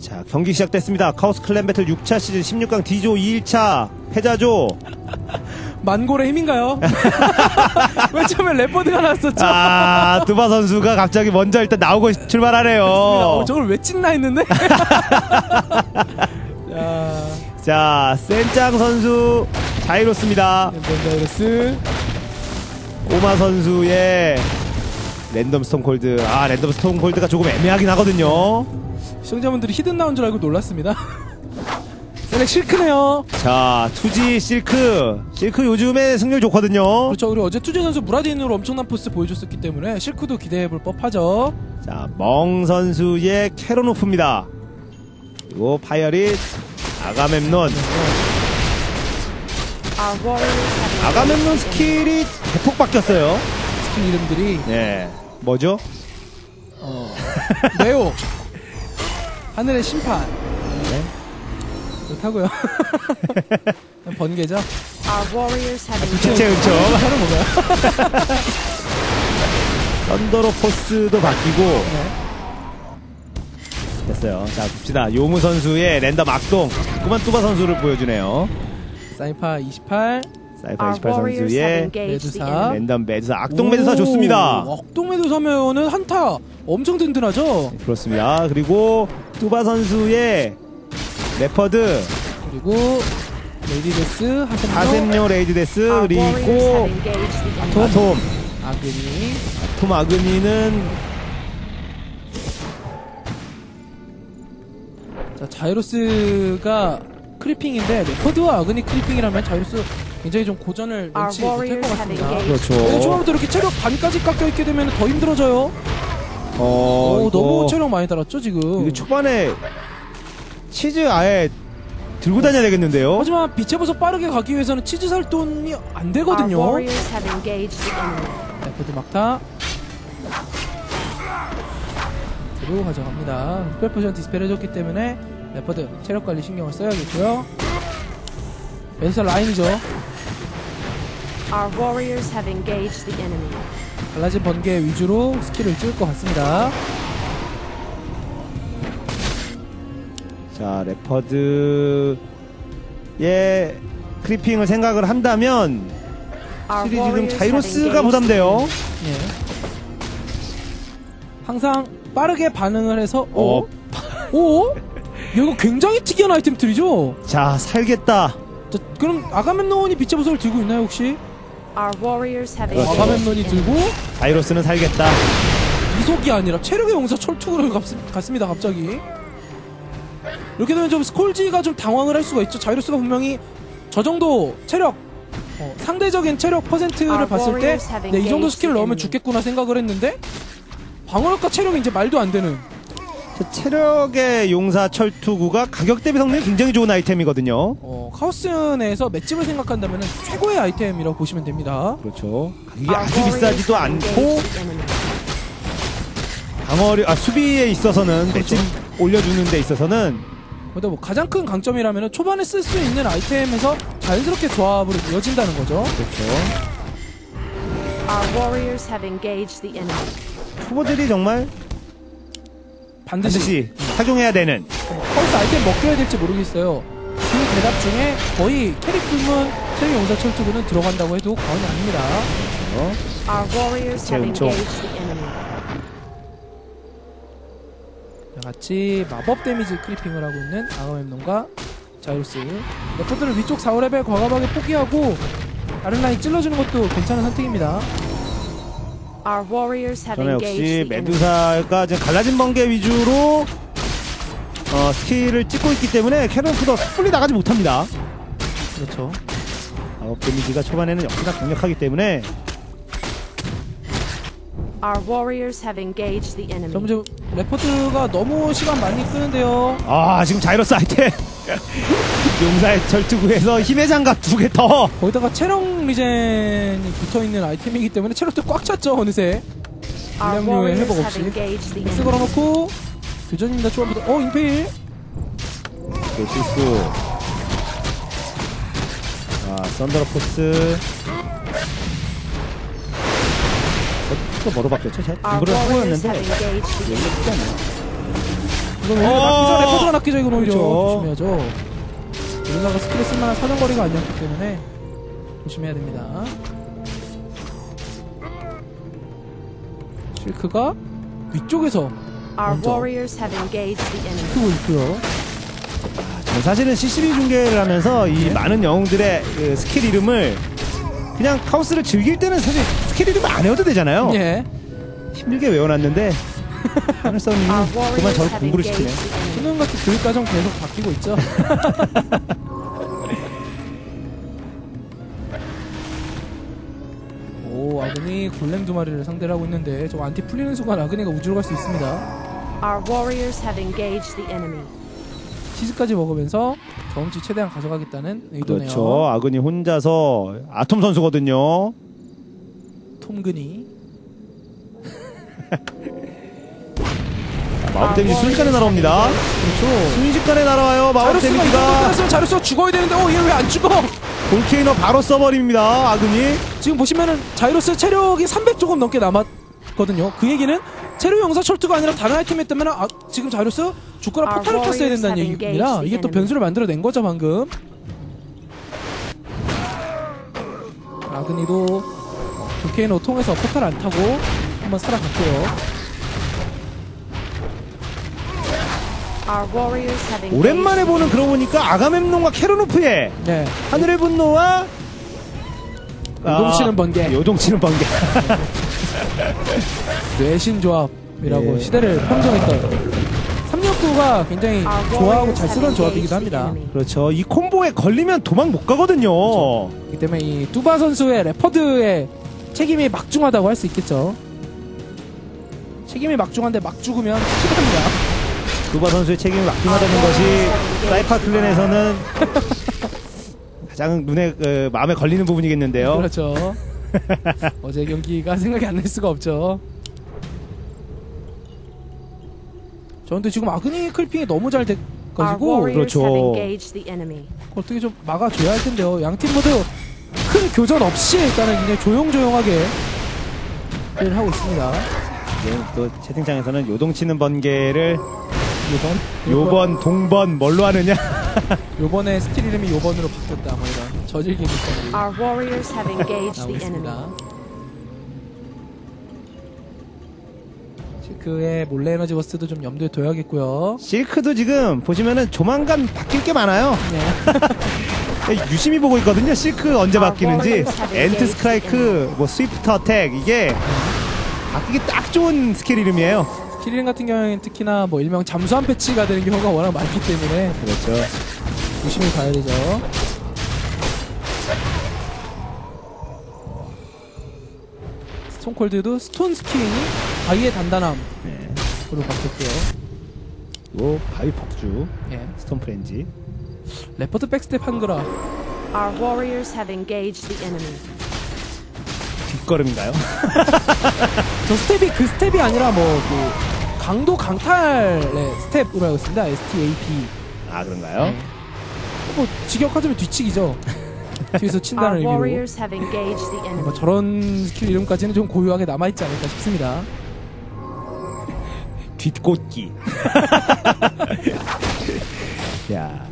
자, 경기 시작됐습니다. 카오스 클랜 배틀 6차 시즌 16강 D조 2일차 패자조. 만골의 힘인가요? 왜 처음에 레퍼드가 나왔었죠? 아, 두바 선수가 갑자기 먼저 일단 나오고 출발하네요. 저걸 왜 찍나 했는데? 자, 센짱 선수 자이로스입니다. 자이로스. 오마 선수의 랜덤 스톤콜드. 아, 랜덤 스톤콜드가 조금 애매하긴 하거든요. 시청자분들이 히든 나온 줄 알고 놀랐습니다. 셀렉 실크네요. 자, 투지 실크 요즘에 승률 좋거든요. 그렇죠. 우리 어제 투지 선수 무라딘으로 엄청난 포스 보여줬었기 때문에 실크도 기대해볼 법하죠. 자, 멍 선수의 캐로노프입니다. 그리고 파이어릿 아가멤논. 아가멤논 스킬이 대폭 바뀌었어요. 스킬 이름들이. 네, 뭐죠? 네오 하늘의 심판. 네. 그렇다고요. 번개죠. 부채 은총. 차는 뭔가요? 썬더로 포스도 바뀌고. 네. 됐어요. 자, 봅시다. 요무 선수의 랜덤 악동. 그만 뚜바 선수를 보여주네요. 사이파 28. 사이파 28 선수의 메두사. 랜덤 메두사. 악동 메두사 좋습니다. 악동 메두사면은 한타 엄청 든든하죠. 네, 그렇습니다. 그리고 뚜바 선수의 레퍼드. 그리고 레이디데스, 하셈요 레이디데스. 그리고 아톰 아그니. 아톰 아그니는 자, 자이로스가 크리핑인데 레퍼드와 아그니 크리핑이라면 자이로스 굉장히 좀 고전을 면치 못할 것 같습니다. 그렇죠. 초반부터 이렇게 체력 반까지 깎여있게 되면 더 힘들어져요. 너무 체력 많이 달았죠 지금. 이게 초반에 치즈 아예 들고 다녀야 되겠는데요. 하지만 빛의 보석 빠르게 가기 위해서는 치즈 살 돈이 안 되거든요. 레퍼드 막타 들어 가져갑니다. 특별 디스펠 해줬기 때문에 레퍼드 체력 관리 신경을 써야겠고요. 메두사 라인이죠. 갈라진 번개 위주로 스킬을 찍을 것 같습니다. 자, 레퍼드의 크리핑을 생각을 한다면 시리즈 중 자이로스가 부담돼요. 예. 항상 빠르게 반응을 해서 오? 이거 굉장히 특이한 아이템들이죠? 자, 살겠다. 자, 그럼 아가멤논이 빛의 보석을 들고 있나요 혹시? 아가멤논이 들고 자이로스는 살겠다. 이속이 아니라 체력의 용사 철투를 갔습니다 갑자기. 이렇게 되면 좀 스콜지가 좀 당황을 할 수가 있죠. 자이로스가 분명히 저 정도 체력 상대적인 체력 퍼센트를 봤을 때 이 정도 스킬을 넣으면 죽겠구나 생각을 했는데 방어력과 체력이 이제 말도 안 되는. 체력의 용사 철투구가 가격 대비 성능이 굉장히 좋은 아이템이거든요. 카오스 내에서 맷집을 생각한다면 최고의 아이템이라고 보시면 됩니다. 그렇죠. 가격이 아주 비싸지도 않고 방어력, 수비에 있어서는 맷집 올려주는 데 있어서는 근데 뭐 가장 큰 강점이라면 초반에 쓸 수 있는 아이템에서 자연스럽게 조합으로 이어진다는 거죠. 그렇죠. 후보들이 정말 반드시 착용해야 되는 카오스 아이템 먹혀야 될지 모르겠어요. 그 대답 중에 거의 캐릭 불문 체력 용사 철투구는 들어간다고 해도 과언이 아닙니다. 그렇죠. 같이 마법 데미지 크리핑을 하고 있는 아가멤논과 자이로스. 레퍼드를 위쪽 4,5레벨 과감하게 포기하고 다른 라인 찔러주는 것도 괜찮은 선택입니다. 저는 역시 메두사가 지금 갈라진 번개 위주로 스킬을 찍고 있기 때문에 캐논프도 섣불리 나가지 못합니다. 그렇죠. 마법 데미지가 초반에는 역시나 강력하기 때문에 점점 레퍼드가 너무 시간 많이 끄는데요. 지금 자이로스 아이템 용사의 철투구에서 힘의 장갑 2개 더. 거기다가 체력 리젠이 붙어있는 아이템이기 때문에 체력도 꽉 찼죠 어느새. 물량류의 회복 없이 믹스 걸어놓고 교전입니다. 초반부터 임페일. 실수. 썬더러 포스. 또 뭐로 바뀌었죠? 제가 이거를 하고였는데 여기가 쉽지 않네요. 이건 오히려 낚이죠. 레포드가 낚이죠. 이건 오히려 그렇죠. 조심해야죠. 우리나라가 스킬을 쓸만한 사정거리가 아니었기 때문에 조심해야 됩니다. 실크가 위쪽에서 Our 먼저 warriors have engaged the enemy. 크고 있고요. 저는 사실은 CCB 중계를 하면서 이 많은 영웅들의 그 스킬 이름을 그냥 카오스를 즐길 때는 사실 스킬 이름을 안 외워도 되잖아요. 예. 힘들게 외워놨는데 하늘성님이 Our 그만 warriors 저를 have 공부를 engaged 시키네. the enemy. 신혼같이 교육과정 계속 바뀌고 있죠. 오, 아그니 골렘 두 마리를 상대를 하고 있는데 저 안티 풀리는 순간 아그니가 우주로 갈 수 있습니다. Our warriors have engaged the enemy. 치즈까지 먹으면서 경험치 최대한 가져가겠다는 의도네요. 그렇죠. 아그니 혼자서 아톰 선수거든요. 톰근이 마법 데미지 순식간에 날아옵니다. 그렇죠. 순식간에 날아와요. 마법 자루스가 이거 데미지가. 끝났으면 자루스가 죽어야 되는데 얘 왜 안 죽어? 볼케이너 바로 써버립니다. 아그니. 지금 보시면은 자이로스 체력이 300 조금 넘게 남았거든요. 그 얘기는 체력 용사 철투가 아니라 다른 아이템이었다면 지금 자이로스 죽거나 포탈을 켰어야 된다는 얘기입니다. 이게 또 변수를 만들어낸 거죠 방금. 아그니도 볼케이노 통해서 포탈 안 타고 한번 살아갔고요. Our warriors have engaged. 오랜만에 보는 그러고 보니까 아가멤논과 케르노프의 네. 하늘의 분노와 요동치는 번개. 요동치는 번개. 뇌신 조합이라고 예. 시대를 평정했던 369가 굉장히 Our 좋아하고 warriors 잘 have 쓰던 engaged 조합이기도 the 합니다. enemy. 그렇죠. 이 콤보에 걸리면 도망 못 가거든요. 그렇기 때문에 이 뚜바 선수의 레퍼드의 책임이 막중하다고 할 수 있겠죠. 책임이 막중한데 막 죽으면 실패합니다. 두바 선수의 책임이 막중하다는 것이 사이파 클랜에서는 가장 눈에 마음에 걸리는 부분이겠는데요. 그렇죠. 어제 경기가 생각이 안 날 수가 없죠. 저런데 지금 아그니 클핑이 너무 잘 Our 돼가지고 warriors 그렇죠. have engaged the enemy. 어떻게 좀 막아줘야 할 텐데요. 양 팀 모두 큰 교전 없이 일단은 그냥 조용조용하게 플레이를 하고 있습니다. 네, 또 채팅창에서는 요동치는 번개를 요번 요번 동번 뭘로 하느냐. 요번에 스킬 이름이 요번으로 바뀌었다 뭐 이런 저질기 느낌이 Our warriors have engaged 나오고 the enemy. 있습니다. 실크의 몰래 에너지 버스트도 좀 염두에 둬야겠고요. 실크도 지금 보시면은 조만간 바뀔 게 많아요. 네. 유심히 보고 있거든요. 실크 언제 바뀌는지. 엔트 스크라이크, 뭐 스위프트 어택, 이게 바뀌기 딱 좋은 스킬 이름이에요. 스킬 이름 같은 경우에는 특히나 뭐 일명 잠수함 패치가 되는 경우가 워낙 많기 때문에 그렇죠. 유심히 봐야 되죠. 스톤콜드도 스톤 스킨이 바위의 단단함으로 바뀌었고요. 요 바위 폭주, 예. 스톤 프렌지. 레퍼드 백스텝 한거라. Our warriors have engaged the enemy. 뒷걸음인가요? 저 스텝이 그 스텝이 아니라 뭐 그 강도 강탈의 스텝으로 알고 있습니다. STAP. 아, 그런가요? 뭐 직역하자면 뒤치기죠. 뒤에서 친다는 Our 의미로. warriors have engaged the enemy. 뭐 저런 스킬 이름까지는 좀 고유하게 남아있지 않을까 싶습니다. 뒷꽃기. 야,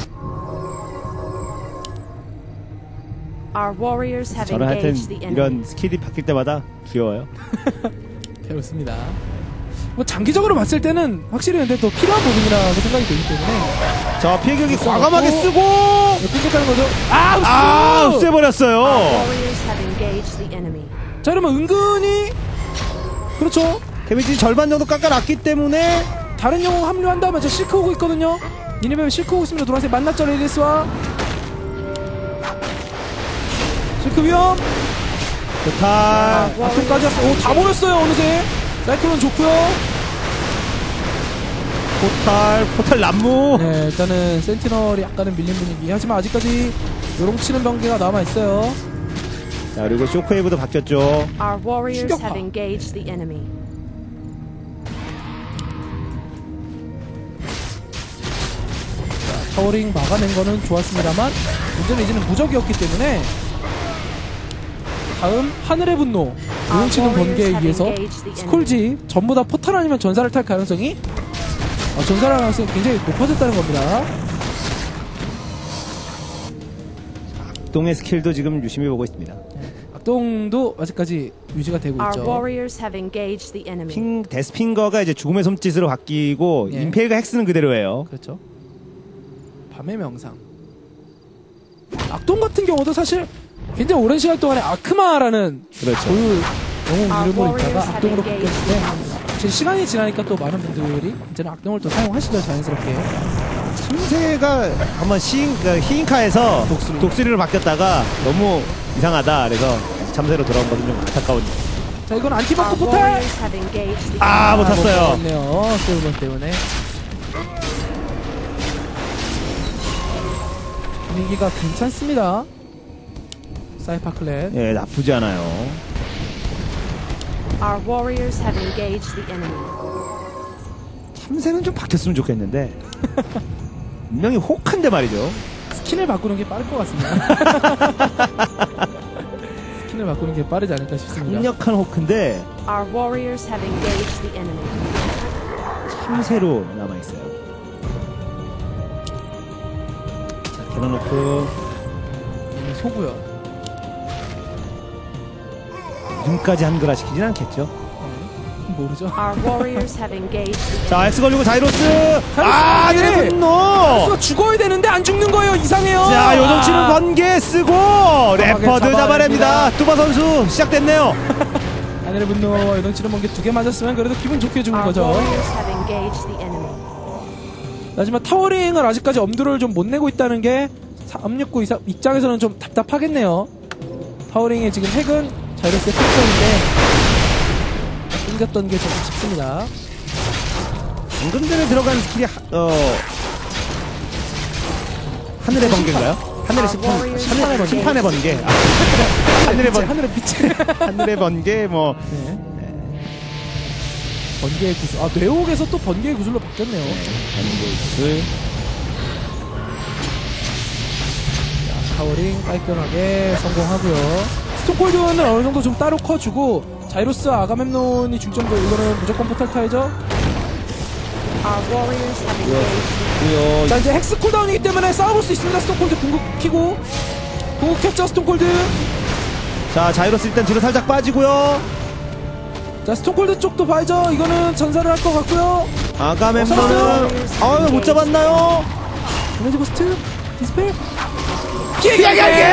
Our warriors have 저는 하여튼 engaged the enemy. 이런 스킬이 바뀔 때마다 귀여워요. 배웠습니다. 뭐 장기적으로 봤을 때는 확실히 근데 또 필요한 부분이라고 생각이 되기 때문에 자, 피해격이 과감하게 어? 쓰고 పిం격하는 거죠. 아, 아, 흡수! 없애버렸어요. Warriors have engaged the enemy. 자, 이러면 은근히 그렇죠. 데미지 절반 정도 깎아놨기 때문에 다른 영웅 합류한 다음에 저 실크 오고 있거든요. 니네뱀 실크 오고 있습니다. 노란색 만났죠, 레이리스와. 실크 위험. 포탈. 앞쪽까지 왔어. 오, 다 모였어요, 어느새. 사이클론 좋고요. 포탈 남무. 네, 일단은 센티널이 약간은 밀린 분위기. 하지만 아직까지 요롱치는 번개가 남아있어요. 자, 그리고 쇼크웨이브도 바뀌었죠. Our warriors 충격파. have engaged the enemy. 타워링 막아낸 거는 좋았습니다만 문제는 이제는 무적이었기 때문에 다음 하늘의 분노 요동치는 번개에 의해서 스콜지 전부 다 포탈 아니면 전사를 탈 가능성이 전사할 가능성이 굉장히 높아졌다는 겁니다. 동의 스킬도 지금 유심히 보고 있습니다. 악동도 아직까지 유지가 되고 Our 있죠. warriors have engaged the enemy. 데스핑거가 이제 죽음의 손짓으로 바뀌고 예. 임페일과 헥스는 그대로예요. 그렇죠. 밤의 명상. 악동 같은 경우도 사실 굉장히 오랜 시간 동안에 아크마라는 그렇죠. 고유 영웅 이름으로 있다가 warriors 악동으로 have 바뀌었는데 지금 시간이 지나니까 또 많은 분들이 이제는 악동을 또 사용하시죠, 자연스럽게. 참새가 한번 히인카에서 독수리로 바뀌었다가 너무 이상하다. 그래서 참새로 돌아온 것은 좀 안타까운. 자, 이건 안티버프 Our 포탈! warriors have engaged the 아, 못 탔어요. 네요 솔번 때문에. 분위기가 괜찮습니다. 사이파 클랜. 예, 나쁘지 않아요. Our warriors have engaged the enemy. 참새는 좀 바뀌었으면 좋겠는데. 분명히 혹한데 말이죠. 스킨을 바꾸는 게 빠를 것 같습니다. 스킨을 바꾸는 게 빠르지 않을까 싶습니다. 강력한 호크인데 Our warriors have engaged the enemy. 참새로 남아있어요. 자, 캐논호크 소고요. 눈까지 한글화 시키진 않겠죠. 모르죠. Our warriors have engaged the enemy. 자, X 걸리고 자이로스. 아, 예. 내 분노. 수가 죽어야 되는데 안 죽는 거예요. 이상해요. 자, 요정치는 번개 쓰고 레퍼드 잡아냅니다. 뚜바 선수 시작됐네요. 하늘의 분노 요동치는 번개 2개 맞았으면 그래도 기분 좋게 죽은 Our 거죠. warriors have engaged the enemy. 하지만 타워링을 아직까지 엄두를 좀 못 내고 있다는 게 369 입장에서는 좀 답답하겠네요. 타워링의 지금 핵은 자이로스의 특성인데 끊겼던 게 좀 싶습니다. 방금 전에 들어간 스킬이 하늘의 번개인가요? 심판의 번개. 하늘의 빛. 하늘의 번개 뭐. 네. 번개의 구슬. 아, 뇌옥에서 또 번개의 구슬로 바뀌었네요. 번개 구슬. 타워링 깔끔하게 성공하고요. 스톤콜드는 어느 정도 좀 따로 커주고 자이로스 아가멤논이 중점도 이거는 무조건 포탈 타이죠. Our warriors have engaged. 자, 이제 헥스 쿨다운이기 때문에 싸워볼 수 있습니다. 스톤콜드 궁극 키고 궁극 켰죠. 스톤콜드. 자, 자이로스 일단 뒤로 살짝 빠지고요. 자, 스톤콜드 쪽도 봐야죠. 이거는 전사를 할 것 같고요. 아가멤논은 못 잡았나요? 에너지 버스트 디스펠 피해!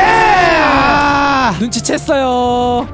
눈치챘어요.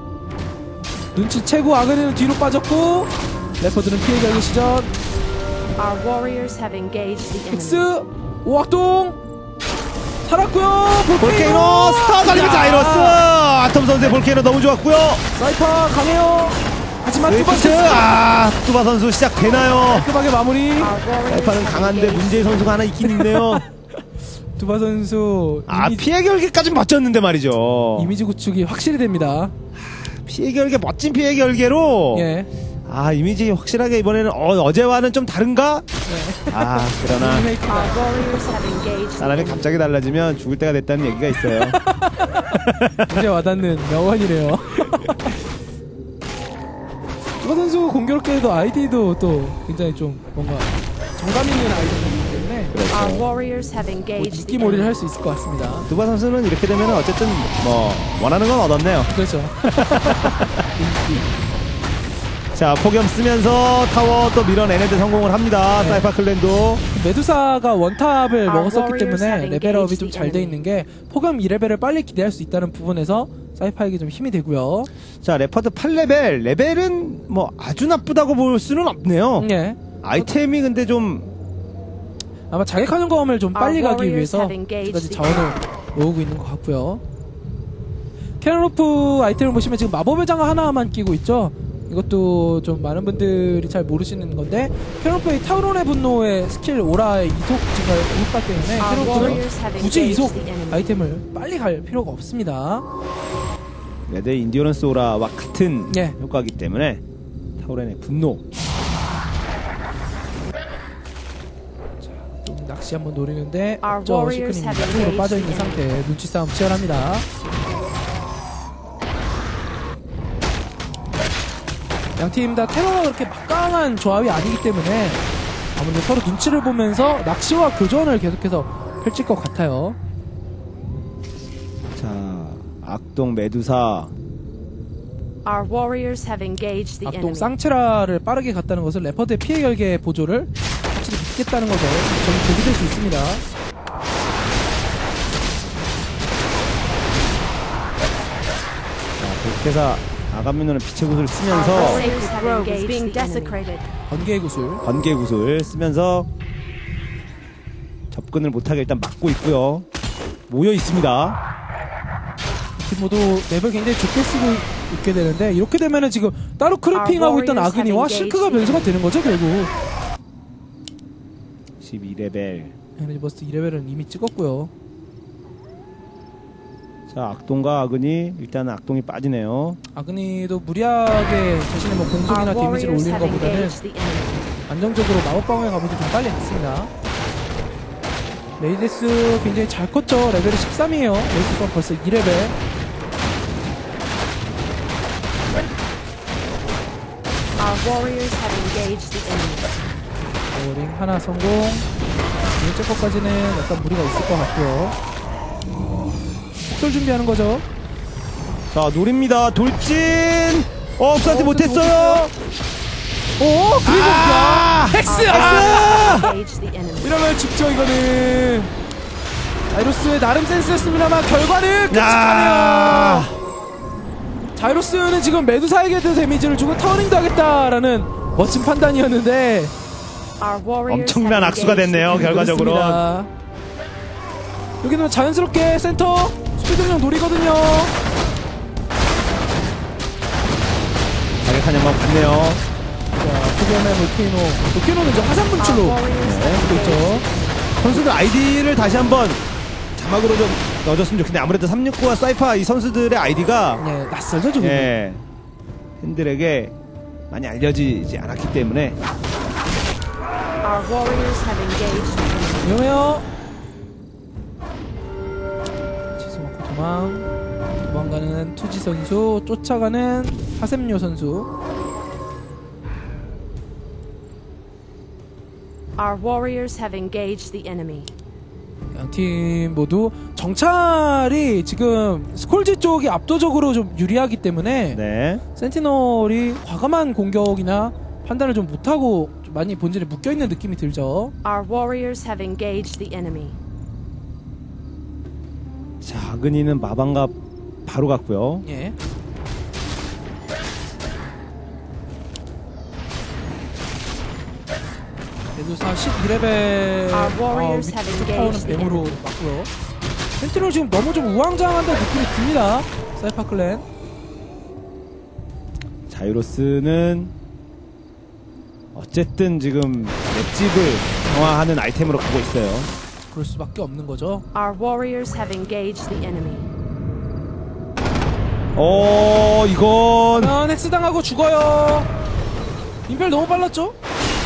눈치채고 아그네는 뒤로 빠졌고 레퍼드는 피해가기 시전. Our warriors have engaged the enemy. 헥스 오악동 살았고요. 볼케이노 스타 달리기 자이로스. 아톰 선수의 볼케이노 너무 좋았고요. 사이파 강해요. 하지만 스위프트. 뚜바 선수 시작되나요? 깔끔하게 마무리. Our warriors 사이파는 have 강한데 engaged. 문제의 선수가 하나 있긴 있네요. 두바 선수 피해 결계까지는 멋졌는데 말이죠. 이미지 구축이 확실히 됩니다. 피해 결계, 멋진 피해 결계로. 예. 이미지 확실하게 이번에는 어제와는 좀 다른가? 그러나 Our warriors have engaged. 사람이 갑자기 달라지면 죽을 때가 됐다는 얘기가 있어요. 굉장히 와닿는 명언이래요. 두바 선수 공교롭게도 아이디도 또 굉장히 좀 뭔가 정감 있는 아이디이기 때문에 Our warriors have engaged. the 인기몰이를 enemy. 할 수 있을 것 같습니다. 두바 선수는 이렇게 되면 어쨌든 뭐 원하는 건 얻었네요. 그렇죠. 자, 폭염 쓰면서 타워 또 밀어내는데 성공을 합니다. 네. 사이파 클랜도. 메두사가 원탑을 먹었었기 warriors 때문에 have 레벨업이 engaged 좀 the 잘 돼 있는 게 폭염 2레벨을 빨리 기대할 수 있다는 부분에서 사이파에게 좀 힘이 되고요. 자, 레퍼드 8레벨. 레벨은 뭐 아주 나쁘다고 볼 수는 없네요. 예. 아이템이 근데 좀 아마 자객하는 검을 좀 빨리 Our 가기 warriors 위해서 have engaged 까지 the 자원을 모으고 있는 것 같고요. 캐논로프 아이템을 보시면 지금 마법의 장화 하나만 끼고 있죠. 이것도 좀 많은 분들이 잘 모르시는 건데 캐논로프의 타우론의 분노의 스킬 오라의 이속 증가를 효과 때문에 Our 캐논로프는 warriors have 굳이 engaged 이속 the enemy. 아이템을 빨리 갈 필요가 없습니다. 레드 인디오런스 오라와 같은 예. 효과이기 때문에 타우렌의 분노. 좀 낚시 한번 노리는데 Our 저 warriors 시크님 have 양쪽으로 engaged 빠져있는 the 상태 눈치 싸움 치열합니다. 양팀 다 테러가 그렇게 막강한 조합이 아니기 때문에 아무래도 서로 눈치를 보면서 낚시와 교전을 계속해서 펼칠 것 같아요. 자, 악동 메두사. Our warriors have engaged the 악동 enemy. 쌍체라를 빠르게 갔다는 것은 레퍼드의 피해 결계 보조를 확실히 믿겠다는 것에 좀 도움이 될 수 있습니다. 자, 계속해서 아가미노는 빛의 구슬을 Our 쓰면서 warriors have engaged the enemy. 번개의 구슬. 번개 구슬 쓰면서 접근을 못하게 일단 막고 있고요. 모여 있습니다. 팀 모두 맵을 굉장히 좋게 쓰고 있게 되는데 이렇게 되면은 지금 따로 크리핑하고 있던 아그니와 실크가 변수가 되는 거죠 결국. 12레벨. 에너지 버스트 2레벨은 이미 찍었고요. 자, 악동과 아그니. 일단 악동이 빠지네요. 아그니도 무리하게 자신의 뭐 공속이나 Our 데미지를 warriors 올리는 have 것보다는 engaged the enemy. 안정적으로 마법방어에 가보기 좀 빨리 했습니다. 레이데스 굉장히 잘 컸죠. 레벨이 13이에요. 레이데스가 벌써 2레벨. Our warriors have engaged the enemy. 링 하나 성공. 이제 것까지는 약간 무리가 있을 것 같고요. 속설 준비하는 거죠. 자, 노립니다. 돌진! 없한테 못했어요! 오, 그리고 아! 헥스! Our 아! warriors have engaged the enemy. 이러면 죽죠 이거는. 자이로스의 나름 센스였습니다만 결과는 야! 끔찍하네요. 자이로스는 지금 메두사에게도 데미지를 주고 터닝도 하겠다라는 멋진 판단이었는데 Our warriors 엄청난 have 악수가 engaged 됐네요. 결과적으로. 그렇습니다. 여기는 자연스럽게 센터 스피드력 노리거든요. 가격하냐만 봤네요. 자, 초반에 노키노는 이제 화산 분출로 Our warriors have 하고 있죠. engaged. 선수들 아이디를 다시 한번 자막으로 좀 넣어줬으면 좋겠는데 아무래도 369와 사이파 이 선수들의 아이디가 예, 낯설죠 조금. 예, 팬들에게 많이 알려지지 않았기 때문에 Our warriors have engaged the enemy. 위험해요. 치즈마코 도망가는 투지 선수, 쫓아가는 하셈료 선수. Our warriors have engaged the enemy. 양팀 모두 정찰이 지금 스콜지 쪽이 압도적으로 좀 유리하기 때문에 네. 센티널이 과감한 공격이나 판단을 좀 못하고 좀 많이 본진에 묶여있는 느낌이 들죠. Our warriors have engaged the enemy. 자, 아그니는 마방갑 바로 갔고요. 예. 메두사 12레벨 Our warriors 위쪽 have 타워는 engaged the 뱀으로 맞고요. 센티널 지금 너무 좀 우왕좌왕한다는 느낌이 듭니다. 사이파 클랜. 자이로스는 어쨌든 지금 맷집을 강화하는 아이템으로 가고 있어요. 그럴 수밖에 없는 거죠. Our warriors have engaged the enemy. 이건 헥스 당하고 죽어요. 임펠 너무 빨랐죠?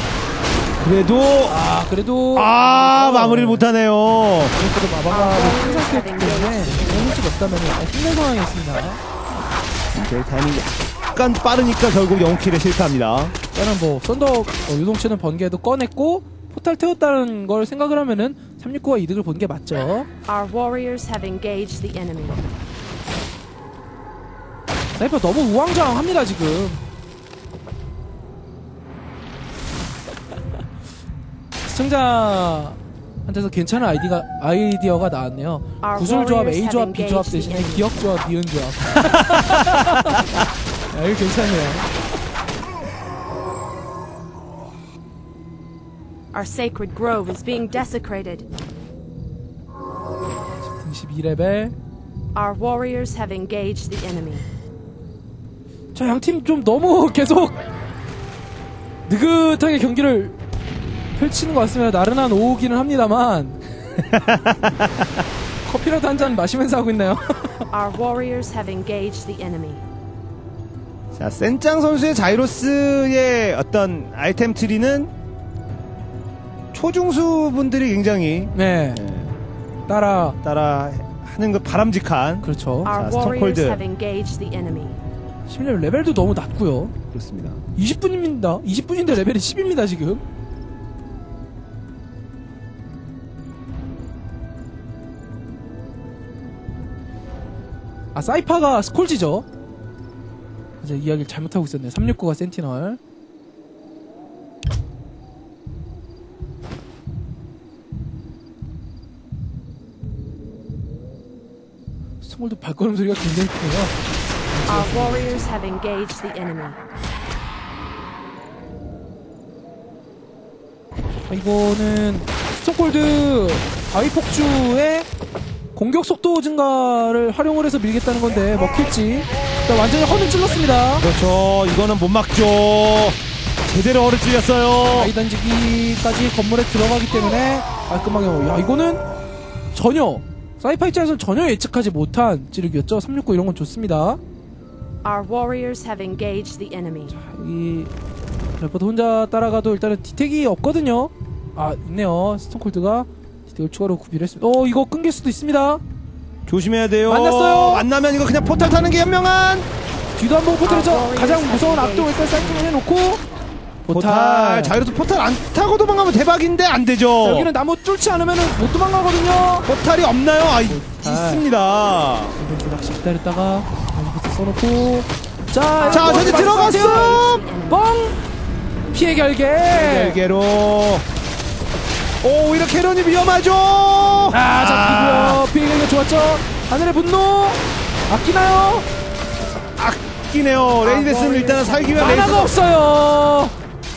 그래도 마무리를 못하네요. 그래도 마방가를 큰 상태였기 때문에 영웅집 없다면 힘든 상황이었습니다. 제 타이밍이 약간 빠르니까 결국 0킬에 실패합니다. 일단은 뭐 썬더 유동치는 번개도 꺼냈고 포탈 태웠다는 걸 생각을 하면은 369가 이득을 본 게 맞죠. Our warriors have engaged the enemy. 사이퍼 너무 우왕좌왕합니다 지금. 시청자한테서 괜찮은 아이디어가 나왔네요. 구슬 조합 A 조합 B 조합 대신에 기억 조합 니은 조합. 이거 괜찮네요. Our sacred grove is being desecrated. 12레벨. Our warriors have engaged the enemy. 자, 양팀 좀 너무 계속 느긋하게 경기를 펼치는 것 같습니다. 나른한 오후기는 합니다만 커피라도 한 잔 마시면서 하고 있나요? Our warriors have engaged the enemy. 자, 센짱 선수의 자이로스의 어떤 아이템 트리는 초중수 분들이 굉장히 네. 따라 하는 그 바람직한 그렇죠. Our 자, warriors 스톤콜드. have engaged the enemy. 11레벨 레벨도 너무 낮고요. 그렇습니다. 20분입니다. 20분인데 레벨이 10입니다 지금. 아, 사이파가 스콜지죠. 이제 이야기를 잘못하고 있었네요. 369가 센티널. 스몰도 발걸음 소리가 굉장히 크네요. Our warriors have engaged the enemy. 이거는 스톤콜드 바위 폭주의 공격 속도 증가를 활용을 해서 밀겠다는 건데 먹힐지. 일단 완전히 허는 찔렀습니다. 그렇죠. 이거는 못 막죠. 제대로 허를 찔렸어요. 바위 던지기까지 건물에 들어가기 때문에 깔끔하게. 야, 이거는 전혀 사이파 입장에서는 전혀 예측하지 못한 찌르기였죠. 369 이런 건 좋습니다. Our warriors have engaged the enemy. 이 레포트 혼자 따라가도 일단은 디텍이 없거든요. 아, 있네요. 스톤콜드가 디텍을 추가로 구비를 했습니다. 이거 끊길 수도 있습니다. 조심해야 돼요. 만났어요. 만나면 이거 그냥 포탈 타는 게 현명한. 뒤도 한번 포탈에서 가장 무서운 압도를 일단 사이클을 해놓고 포탈. 자, 이래서 포탈 안 타고 도망가면 대박인데 안 되죠. 자, 여기는 나무 뚫지 않으면 못 도망가거든요. 포탈이 없나요? 아, 있습니다. 이렇게 낚시 기다렸다가 여기부터 써놓고 자, 저기 들어갔어. 뻥! 피해 결계. 결계로. 오, 오히려 캐런이 위험하죠. 잡히고요. 피해 결계 좋았죠. 하늘의 분노 아끼나요? 아끼네요. 레이데스는 일단은 살기 위한 만화가 없어요.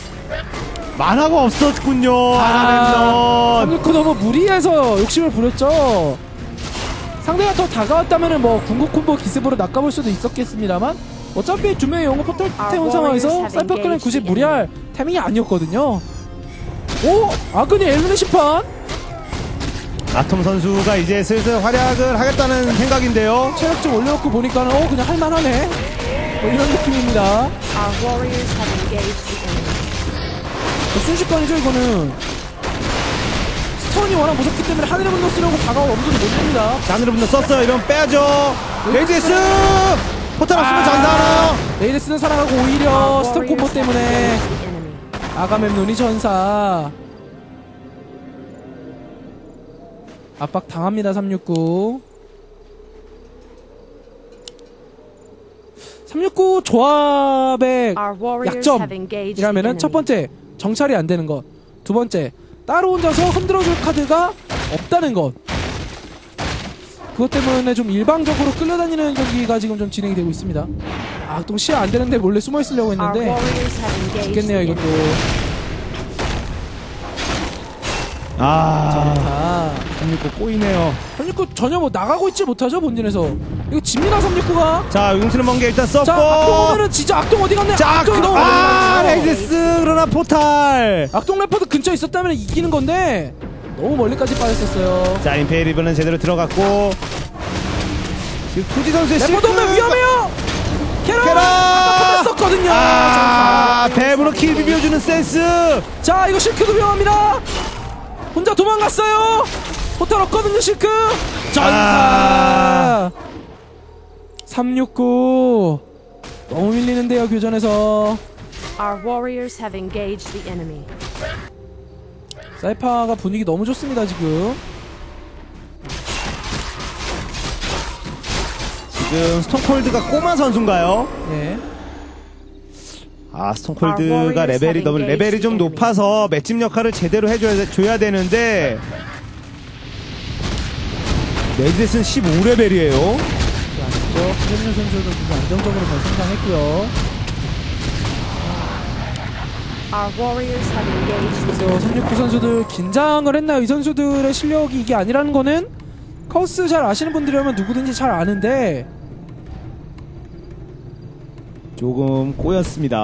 만화가 없었군요. 아가멤넌. 369 너무 무리해서 욕심을 부렸죠. 상대가 더 다가왔다면 뭐 궁극 콤보 기습으로 낚아볼 수도 있었겠습니다만 어차피 두 명의 영웅 포탈 태운 상황에서 사이퍼클은 굳이 무리할 타이밍이 아니었거든요. 오! 아그니 엘문의 심판! 아톰 선수가 이제 슬슬 활약을 하겠다는 생각인데요. 체력 좀 올려놓고 보니까는 그냥 할만하네. 뭐 이런 느낌입니다. Our warriors have engaged the enemy. 순식간이죠 이거는. 스톤이 워낙 무섭기 때문에 하늘의 분노 쓰려고 다가오면 어느 정도 못 됩니다. 하늘의 분노 썼어요. 이러면 빼야죠. 레이데스! 포탈 없으면 전사하나요? 레이데스는 살아가고 오히려 스톤 콤보 때문에 아가멤논이 전사. 압박 당합니다. 369 조합의 약점이라면은 첫 번째 정찰이 안 되는 것, 두 번째 따로 혼자서 흔들어줄 카드가 없다는 것. 그것 때문에 좀 일방적으로 끌려다니는 경기가 지금 좀 진행이 되고 있습니다. 또 시야 안 되는데 몰래 숨어 있으려고 했는데 죽겠네요 이것도. 자, 369 꼬이네요. 369 전혀 뭐 나가고 있지 못하죠 본진에서. 이거 집니다 369가. 자, 용수는 먼 게 일단 썼고. 자, 악동 오면은 진짜 악동 어디 갔네. 자, 악동이 너무 멀리 레이데스 그러나 포탈. 악동 레퍼드 근처에 있었다면 이기는 건데 너무 멀리까지 빠졌었어요. 자, 임페일 리브는 제대로 들어갔고. 지금 투지 선수의 레퍼드 오면 위험해요. 캐럿 썼거든요. 뱀으로 킬 비벼주는 센스. 자, 이거 실크도 위험합니다. 혼자 도망갔어요. 포탈 없거든요 실크. 전사. 369 너무 밀리는데요 교전에서. Our warriors have engaged the enemy. 사이파가 분위기 너무 좋습니다 지금. 지금 스톤콜드가 꼬마 선수인가요? 네. 스톤콜드가 레벨이 좀 높아서 맷집 역할을 제대로 줘야 되는데 레이데스는 15레벨이에요. 아쉽죠. 김현준 선수도 좀 안정적으로 잘 성장했고요. Our warriors have engaged the 그래서 369 선수들 긴장을 했나요? 이 선수들의 실력이 이게 아니라는 거는 카오스 잘 아시는 분들이라면 누구든지 잘 아는데 조금 꼬였습니다.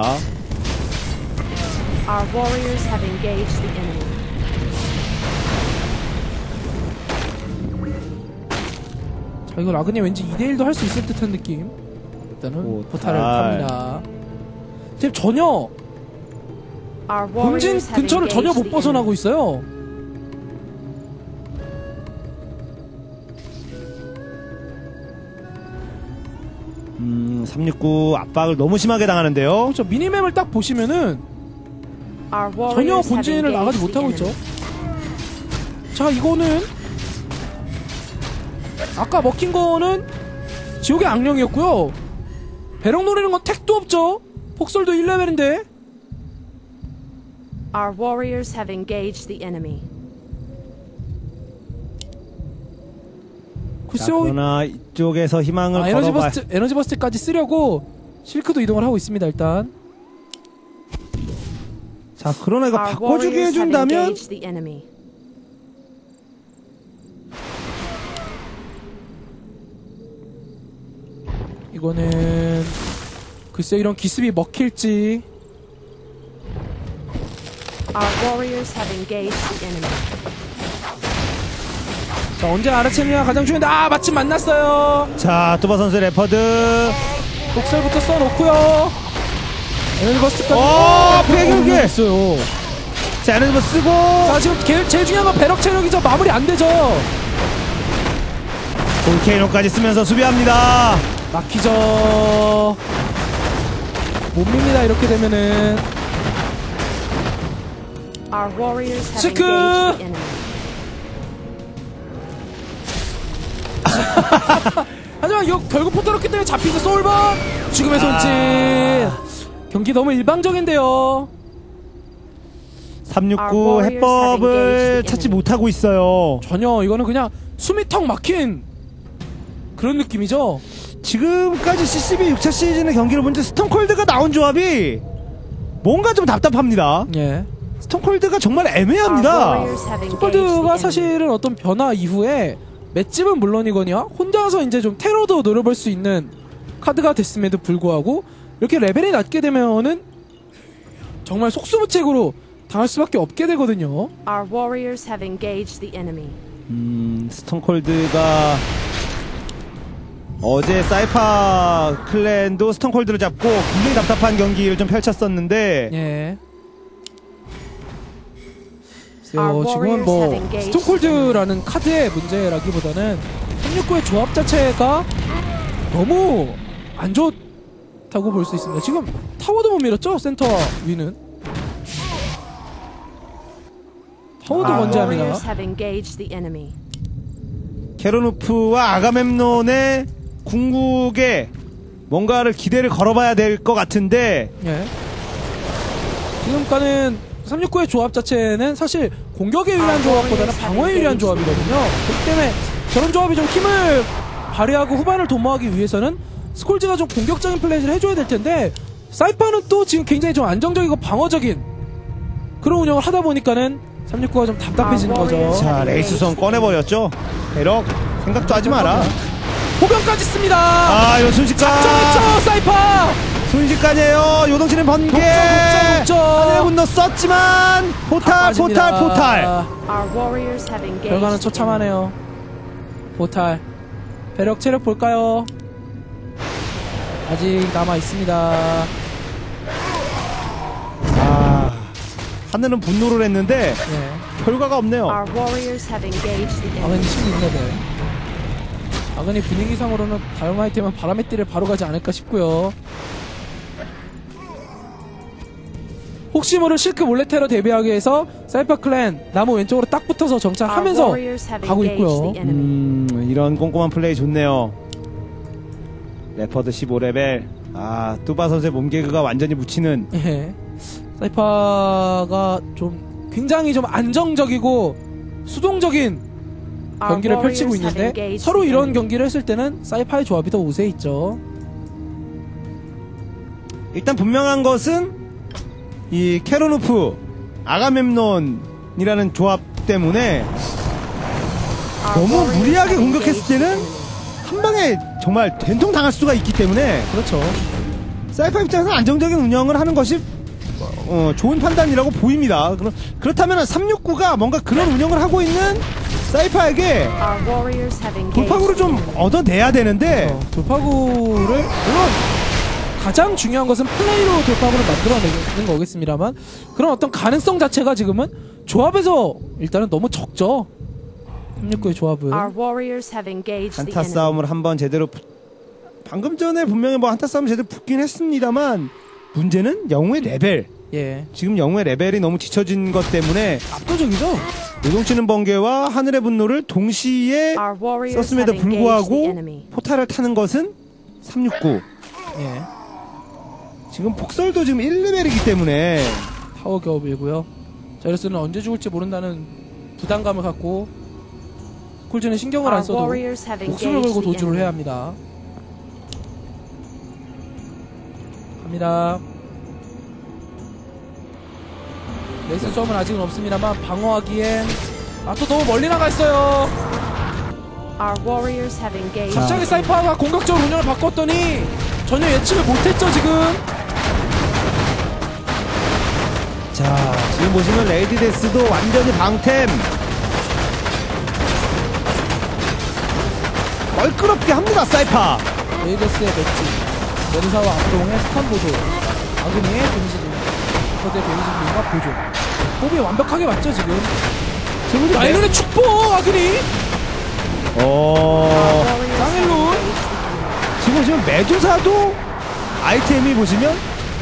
Our warriors have engaged the enemy. 자, 이거 라그니 왠지 2대1도 할 수 있을 듯한 느낌. 일단은 포탈을 탑니다. 지금 전혀 Our 본진 warriors have 근처를 전혀 engaged 못 the 벗어나고 enemy. 있어요. 369 압박을 너무 심하게 당하는데요. 그렇죠. 미니맵을 딱 보시면은 Our 전혀 warriors have 본진을 나가지 engaged the 못하고 있죠. enemy. 자, 이거는 아까 먹힌 거는 지옥의 악령이었고요. 배럭 노리는 건 택도 없죠. 폭설도 1레벨인데. Our warriors have engaged the enemy. 자, 글쎄요. 그러나 이쪽에서 희망을 걸어봐. 에너지 버스트까지 쓰려고 실크도 이동을 하고 있습니다. 일단. 자, 그러나 이거 Our 바꿔주게 warriors have 해준다면 engaged the enemy. 이거는 글쎄 이런 기습이 먹힐지. Our warriors have engaged the enemy. 자, 언제 알아채느냐 가장 중요한데, 아, 마침 만났어요. 자, 뚜바 선수 레퍼드. 독설부터 써놓고요. 에너지 버스트까지. 배경계 있어요. 자, 에너지 버 쓰고. 자, 지금 제일 중요한 건 배럭 체력이죠. 마무리 안 되죠. 볼케이노까지 쓰면서 수비합니다. 막히죠. 못 밉니다. 이렇게 되면은. Our warriors have 치크! engaged the enemy. 하지만 이거 결국 포털었기 때문에 잡히고 소울번 죽음의 손짓. 경기 너무 일방적인데요. 369 해법을 찾지 못하고 있어요. 전혀 이거는 그냥 숨이 턱 막힌 그런 느낌이죠. 지금까지 CCB 6차 시즌의 경기를 본 때 스톤콜드가 나온 조합이 뭔가 좀 답답합니다. 예. 스톤콜드가 정말 Our 애매합니다. warriors have engaged the 스콜드가 enemy. 사실은 어떤 변화 이후에 맷집은 물론이거니와 혼자서 이제 좀 테러도 노려볼 수 있는 카드가 됐음에도 불구하고 이렇게 레벨이 낮게 되면은 정말 속수무책으로 당할 수밖에 없게 되거든요. Our warriors have engaged the enemy. 스톤콜드가 어제 사이파 클랜도 스톤콜드를 잡고 굉장히 답답한 경기를 좀 펼쳤었는데 예. Our 지금은 warriors have 뭐 engaged 스톤콜드라는 카드의 문제라기보다는 369의 조합 자체가 너무 안 좋다고 볼 수 있습니다. 지금 타워도 못 밀었죠? 센터 위는 타워도 Our 먼저 합니다. warriors have engaged the enemy. 케로누프와 아가멤논의 궁극에 뭔가를 기대를 걸어봐야 될 것 같은데 예. 지금까지는 369의 조합 자체는 사실 공격에 유리한 조합보다는 방어에 유리한 조합이거든요. 그렇기 때문에 저런 조합이 좀 힘을 발휘하고 후반을 도모하기 위해서는 스콜지가 좀 공격적인 플레이를 해줘야 될 텐데 사이파는 또 지금 굉장히 좀 안정적이고 방어적인 그런 운영을 하다 보니까는 369가 좀 답답해지는 거죠. 자, 레이스선 꺼내버렸죠. 배럭 생각도 하지 마라. 호병까지 씁니다. 아, 이거 순식간 작정했죠 사이파. 순식간이에요. 요동치는 번개. 녹죠. 하늘의 분노 썼지만 포탈. Our warriors have engaged. 결과는 the 처참하네요. 포탈. 배력 체력 볼까요? 아직 남아 있습니다. 아, 하늘은 분노를 했는데 예. 결과가 없네요. enemy. Our warriors have engaged the 아근이 enemy. 16레벨. 아근이 분위기상으로는 다음 아이템은 바람의 띠를 바로 가지 않을까 싶고요. 혹시 모를 실크 몰래 테러 대비하기 위해서 사이파 클랜 나무 왼쪽으로 딱 붙어서 Our 정찰하면서 warriors have 가고 engaged 있고요. the enemy. 이런 꼼꼼한 플레이 좋네요. 레퍼드 15레벨. 아, 뚜바 선수의 몸개그가 완전히 묻히는. 예. 사이파가 좀 굉장히 좀 안정적이고 수동적인 Our 경기를 펼치고 warriors have 있는데 engaged 서로 the 이런 enemy. 경기를 했을 때는 사이파의 조합이 더 우세해 있죠. 일단 분명한 것은 이 케로누프, 아가멤논이라는 조합 때문에 Our 너무 warriors 무리하게 have 공격했을 engaged the 때는 enemy. 한 방에 정말 된통 당할 수가 있기 때문에 그렇죠. 사이파 입장에서 안정적인 운영을 하는 것이 좋은 판단이라고 보입니다. 그렇다면 369가 뭔가 그런 운영을 하고 있는 사이파에게 Our warriors have engaged. 돌파구를 좀 the enemy. 얻어내야 되는데 돌파구를 물론 가장 중요한 것은 플레이로 돌파구를 만들어내는 거겠습니다만 그런 어떤 가능성 자체가 지금은 조합에서 일단은 너무 적죠. 369의 조합은. Our warriors have engaged the 한타 enemy. 싸움을 한번 제대로 방금 전에 분명히 뭐 한타 싸움 제대로 붙긴 했습니다만 문제는 영웅의 레벨. 예. 지금 영웅의 레벨이 너무 뒤처진 것 때문에 압도적이죠. 요동치는 번개와 하늘의 분노를 동시에 Our warriors 썼음에도 have engaged the 불구하고 enemy. 포탈을 타는 것은 369. 예. 지금 폭설도 지금 1레벨이기 때문에 타워 겨우 밀고요. 자이러스는 언제 죽을지 모른다는 부담감을 갖고 콜즈는 신경을 안 Our 써도 warriors have 목숨을 engaged 걸고 the 도주를 enemy. 해야 합니다. 갑니다. 레이스 싸움은 아직은 없습니다만 방어하기엔 또 너무 멀리 나가 있어요. Our warriors have engaged. 갑자기 사이파가 공격적으로 운영을 바꿨더니 전혀 예측을 못했죠 지금. 자, 지금 보시면 레이디 데스도 완전히 방템 얼끄럽게 합니다. 사이파 레이더스의 배치, 메르사와 악동의 스탄 보조, 아그니의 데미지 등, 거대 데미지 등과 보조. 호흡이 완벽하게 맞죠 지금. 지금 라이언의 축복 아그니. 쌍일론. 지금 보시면 메두사도 아이템이 보시면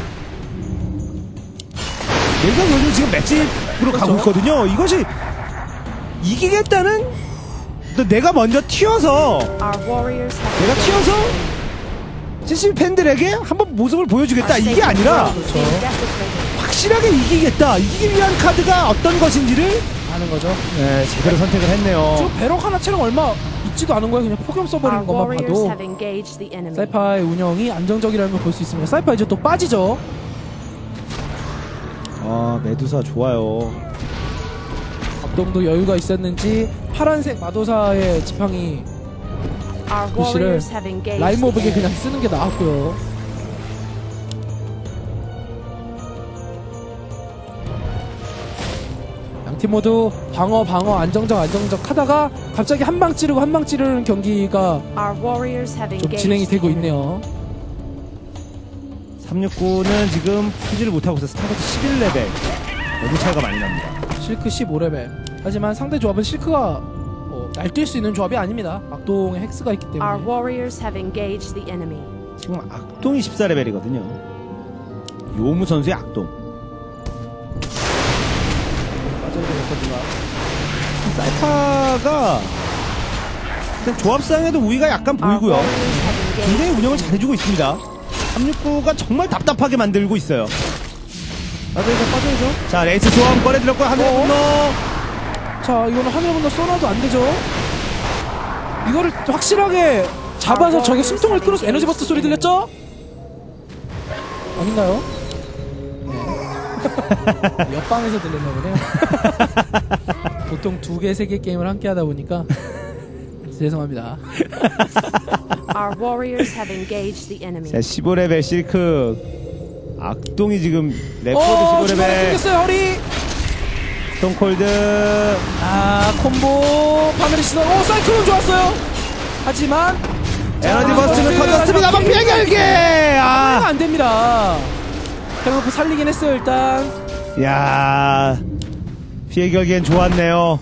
메두사 요즘 지금 맷집으로 가고 있거든요. 이것이 이기겠다는 내가 먼저 튀어서 Our warriors have 내가 튀어서 CCP 팬들에게 한번 모습을 보여주겠다 이게 아니라 been desecrated. 확실하게 이기겠다 이기기 위한 카드가 어떤 것인지를 하는 거죠. 네, 제대로 선택을 했네요. 지금 배럭 하나 체력 얼마 있지도 않은 거예요. 그냥 폭염 Our 써버리는 것만 warriors 봐도 have engaged the enemy. 사이파의 운영이 안정적이라는 걸 볼 수 있습니다. 사이파 이제 또 빠지죠. 아, 메두사 좋아요. 악동도 여유가 있었는지 파란색 마도사의 지팡이 Our 부시를 warriors have engaged 라인 the 모브게 enemy. 그냥 쓰는 게 나았고요. 양팀 모두 방어 안정적 하다가 갑자기 한 방 찌르고 한 방 찌르는 경기가 Our warriors have 좀 engaged 진행이 the 되고 enemy. 있네요. 369는 지금 푸지를 못하고 있어. 스타버트 11레벨. 너무 차이가 많이 납니다. 실크 15레벨. 하지만 상대 조합은 실크가 날뛸 수 있는 조합이 아닙니다. 악동의 헥스가 있기 Our 때문에. warriors have engaged the enemy. 지금 악동이 14레벨이거든요. 요무 선수의 악동. 맞아야 되겠거든요. 사이파가 일단 조합상에도 우위가 약간 Our 보이고요. warriors have engaged. 굉장히 운영을 잘해주고 있습니다. 369가 정말 답답하게 만들고 있어요. 빠져야죠. 자, 레이스 소환 꺼내들었고 하늘의 분노. 자, 이거는 하늘 건너 쏘나도 안 되죠. 이거를 확실하게 잡아서 저게 숨통을 끌어서 에너지 버스트 소리 들렸죠? 아닌가요? 네. 옆방에서 들렸나 보네요. 보통 2개, 3개 게임을 함께 하다 보니까 죄송합니다. Our warriors have engaged the enemy. 자, 15레벨 실크. 악동이 지금 레포드 중간에 15레벨. 끊겼어요, 허리. 스톤콜드. 콤보 파메리시더. 사이클론 좋았어요. 하지만 에너지 버스트는 터졌습니다만 피해 결계. 안 됩니다. 캐논프 살리긴 했어요, 일단. 야, 피해 결계는 좋았네요.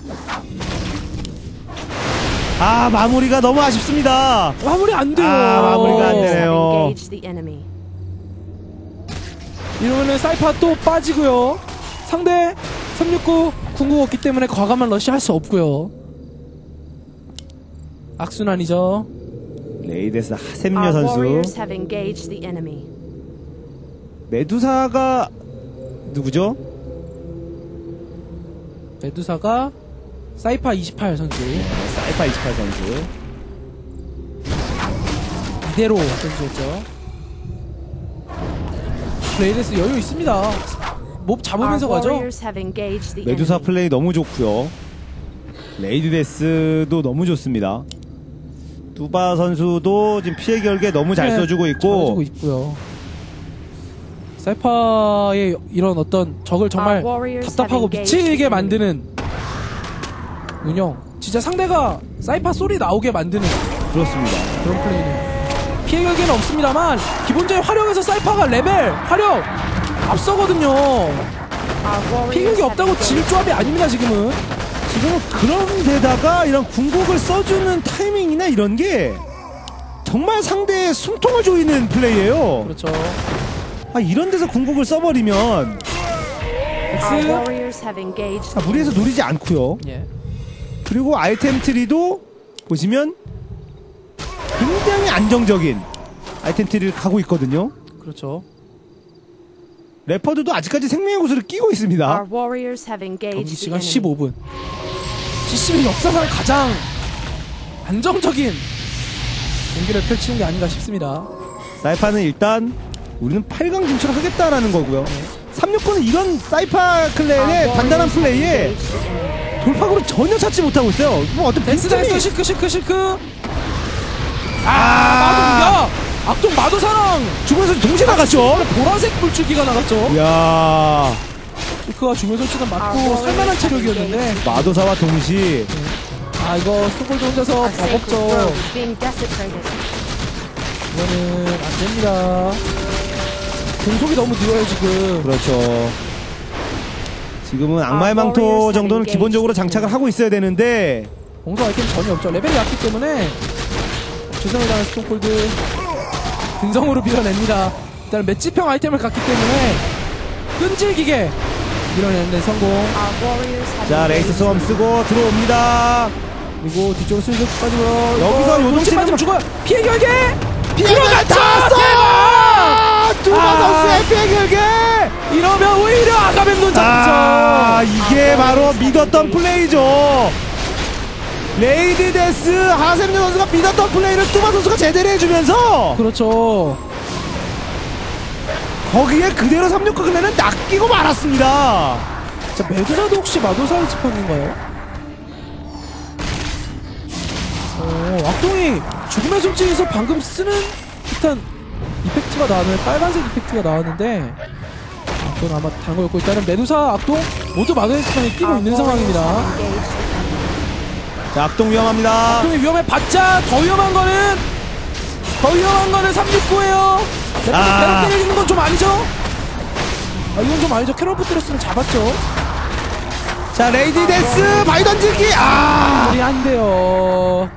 아, 마무리가 너무 아쉽습니다. 마무리 안 돼요. 마무리가 안 되네요. Have engaged the enemy. 이러면은 사이파 또 빠지고요. 상대 369 궁극 없기 때문에 과감한 러시 할 수 없고요. 악순환이죠. 레이데스 하셈녀 Our 선수. warriors have engaged the enemy. 메두사가 누구죠? 메두사가 사이파 28 선수. 사이파 28 선수. 이대로 선수였죠. 레이데스 여유 있습니다. 몹 Our 잡으면서 가죠. warriors have engaged the 메두사 enemy. 플레이 너무 좋고요. 레이디데스도 너무 좋습니다. 뚜바 선수도 지금 피해 결계 너무 잘 네, 써주고 잘해주고 있고. 있고요. 사이파의 이런 어떤 적을 정말 Our warriors 답답하고 have engaged 미치게 the 만드는 운영. 진짜 상대가 사이파 소리 나오게 만드는 그렇습니다. 그런 플레이는 피해 결계는 없습니다만 기본적인 화력에서 사이파가 레벨 화력 앞서거든요. Our 피해 warriors 결계 have 없다고 engaged. 질 조합이 아닙니다 지금은. 지금은 그런 데다가 이런 궁극을 써주는 타이밍이나 이런 게 정말 상대의 숨통을 조이는 플레이예요. 그렇죠. 아, 이런 데서 궁극을 써버리면 Our X. warriors have engaged. 자, 무리해서 노리지 않고요. 예. 그리고 아이템 트리도 보시면 굉장히 안정적인 아이템 트리를 가고 있거든요. 그렇죠. 레퍼드도 아직까지 생명의 구슬을 끼고 있습니다. Our warriors have engaged. 경기 the 시간 enemy. 15분. CCB 역사상 가장 안정적인 경기를 펼치는 게 아닌가 싶습니다. 사이파는 일단 우리는 8강 진출을 하겠다라는 거고요. 369는 이런 사이파 클랜의 단단한 플레이에 돌파구를 전혀 찾지 못하고 있어요. 뭐 어떤 댄스 빈틈이 시크. 마도야! 악동 마도사랑 주변에서 동시에 나갔죠. 보라색 물줄기가 나갔죠. 이야, 시크가 중요 조치가 맞고 살만한 체력이었는데 마도사와 동시. 이거 스톤콜드 혼자서 Our sacred grove 버겁죠. is being desecrated. 이거는 안 됩니다. 공속이 너무 느려요 지금. 그렇죠. 지금은 악마의 망토 정도는 기본적으로 장착을 하고 있어야 되는데 공속 아이템 전혀 없죠. 레벨이 낮기 때문에 최선을 다한 스톤콜드 근성으로 밀어냅니다. 일단 맷집형 아이템을 갖기 때문에 끈질기게 밀어내는데 성공. Our warriors have 자, 레이스 engaged. 소음 쓰고 들어옵니다. 그리고 뒤쪽으로 슬슬 빠지고요. 여기서 요동치 빠지면 죽어요. 피해 결계! 들어갔다! 두바 선수의 백일게! 이러면 오히려 아가멤논 잡죠. 이게 바로 믿었던 플레이죠. 레이드 데스 하셈유 선수가 믿었던 플레이를 두바 선수가 제대로 해주면서 그렇죠. 거기에 그대로 369 클랜은 낚이고 말았습니다. 자, 메두사도 혹시 마도사의 지팡인가요? 악동이 죽음의 손짓에서 방금 쓰는 듯한 이펙트가 나왔는데 빨간색 이펙트가 나왔는데 악동 아마 다른 거였고 일단은 메두사 악동 모두 마도의 지팡이 끼고 Our 있는 warriors 상황입니다. have engaged the enemy. 자, 악동 위험합니다. 악동이 위험해봤자 더 위험한 거는 369예요. 캐럿 때리는 건 좀 아니죠? 이건 좀 아니죠. 캐럿 때렸으면 잡았죠. 자, 레이디 데스 바위 던지기. 우리 안 돼요.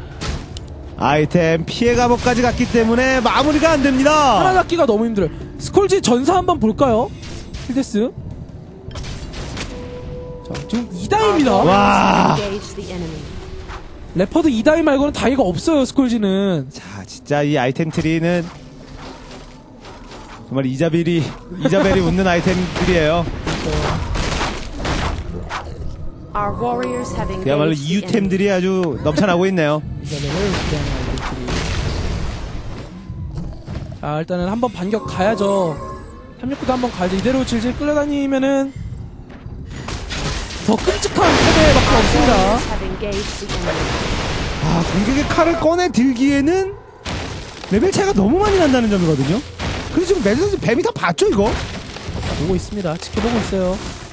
아이템 피해 감옥까지 갔기 때문에 마무리가 안 됩니다. 하나 잡기가 너무 힘들어요. 스콜지 전사 한번 볼까요? 힐데스. 자, 지금 2다입니다. 와. Engaged the enemy. 레퍼드 2다이 말고는 다이가 없어요, 스콜지는. 자, 진짜 이 아이템 트리는 정말 이자벨이 웃는 아이템들이에요. Our warriors have engaged 그야말로 the enemy. 이유템들이 아주 넘쳐나고 있네요. 자, 일단은 한번 반격 가야죠. 369도 한번 가야죠. 이대로 질질 끌려다니면은 더 끔찍한 패배밖에 없습니다. Warriors have engaged the enemy. 공격의 칼을 꺼내 들기에는 레벨 차이가 너무 많이 난다는 점이거든요. 그래서 지금 매드선수 뱀이 다 봤죠 이거? 보고 있습니다. 지켜보고 있어요.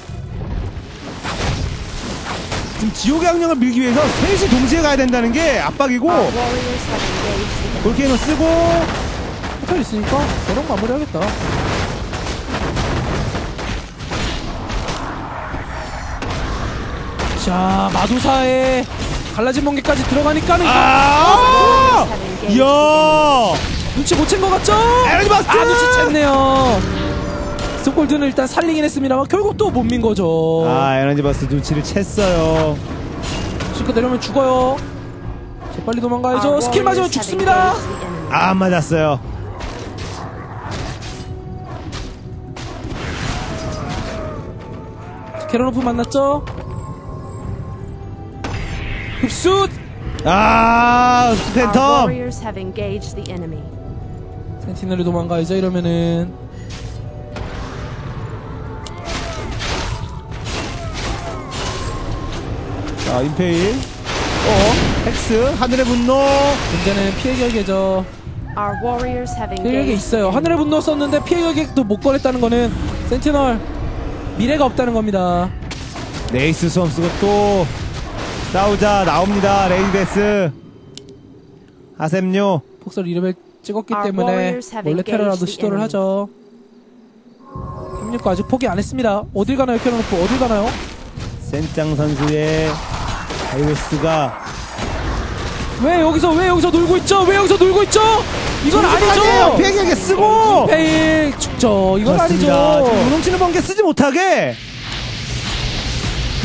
지금 지옥의 악령을 밀기 위해서 셋이 동시에 가야 된다는 게 압박이고 Our warriors have engaged the enemy. 볼케이노 쓰고 포탈 있으니까 저런 마무리하겠다. 자, 마도사의 갈라진 번개까지 들어가니까는 이야 눈치 못 챈 것 같죠? 에너지 바스트! 눈치챘네요. 스톤콜드는 일단 살리긴 했습니다만 결국 또 못 민 거죠. 에너지 버스 눈치를 챘어요. 실컷 내려오면 죽어요. 재빨리 도망가야죠. Our 스킬 맞으면 warriors have 죽습니다. engaged the enemy. 안 맞았어요. 캐런오프 만났죠? 흡수! Our 스팬텀. warriors have engaged the enemy. 센티넬로 도망가야죠. 이러면은 자, 임페일. 헥스, 하늘의 분노. 문제는 피해 결계죠. Our warriors have 피해 결계 engaged. 있어요. 하늘의 분노 썼는데 피해 결계도 못 꺼냈다는 거는 센티널 미래가 없다는 겁니다. 레이스 선수가 또 싸우자 나옵니다. 레이데스. 하셈요. 폭설 2레벨 찍었기 Our 때문에 warriors have 원래 테러라도 engaged 시도를 the 하죠. 369 아직 포기 안 했습니다. 어딜 가나요, 캐런오프? 어딜 가나요? 센짱 선수의 하이웨스가 왜 여기서 놀고 있죠? 이건 아니죠. 피해에게 쓰고 페일 죽죠. 이건 그렇습니다. 아니죠. 지금 우렁치는 번개 쓰지 못하게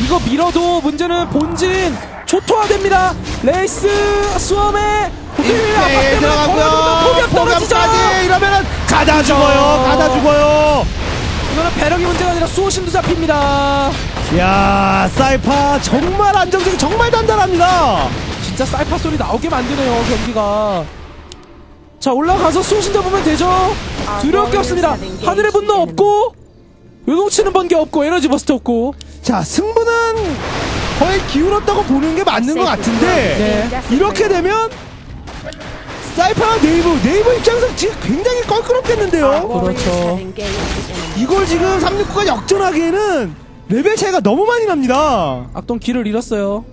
이거 밀어도 문제는 본진 초토화됩니다. 레이스 수험에 고통이 압박 때문에 들어가고요. 떨어지죠. 포격까지 이러면은 가다 죽어요. 가다 죽어요. 이거는 배럭이 문제가 아니라 수호신도 잡힙니다. 야, 사이파 정말 안정적이 정말 단단합니다. 진짜 사이파 소리 나오게 만드네요 경기가. 자, 올라가서 수호신 잡으면 되죠. 두려울 게 없습니다. 하늘의 분노 없고 요동치는 번개 없고 에너지 버스트 없고. 자, 승부는 거의 기울었다고 보는 게 맞는 것 같은데 이렇게 되면 사이파와 네이버 입장에서 지금 굉장히 껄끄럽겠는데요. 그렇죠. 이걸 지금 369가 역전하기에는 레벨 차이가 너무 많이 납니다. 악동 길을 잃었어요.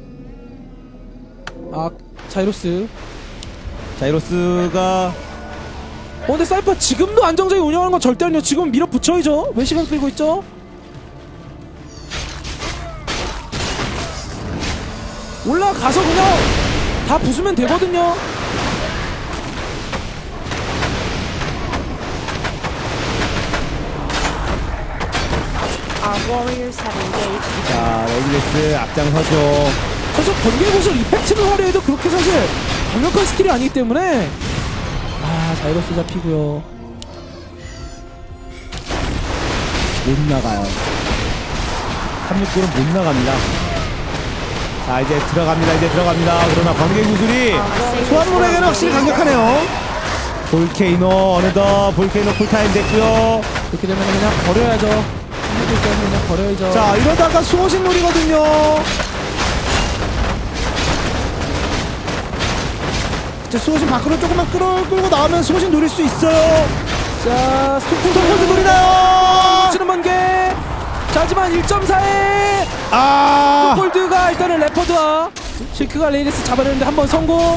자이로스가 근데 사이파 지금도 안정적인 운영하는 건 절대 아니에요. 지금 밀어붙여야죠. 몇 시간 끌고 있죠? 올라가서 그냥 다 부수면 되거든요. Our warriors have engaged. 자, 레이디레스 앞장서죠. 사실 번개구슬 이펙트를 화려해도 그렇게 사실 강력한 스킬이 아니기 때문에. 자이로스 잡히고요. 못 나가요. 369는 못 나갑니다. 자, 이제 들어갑니다. 그러나 번개 구슬이 소환물에게는 확실히 강력하네요. 볼케이노 어느덧 볼케이노 쿨타임 됐고요. 이렇게 되면 그냥 버려야죠. 힘들 때는 그냥 버려야죠. 자, 이러다가 수호신 놀이거든요. 자, 수호신 밖으로 조금만 끌고 나오면 수호신 노릴 수 있어요. 자, 스톤콜드 노리나요? 치는 번개. 자, 하지만 1.4에 골드가 일단은 레퍼드와 실크가 레이리스 잡아내는데 한번 성공.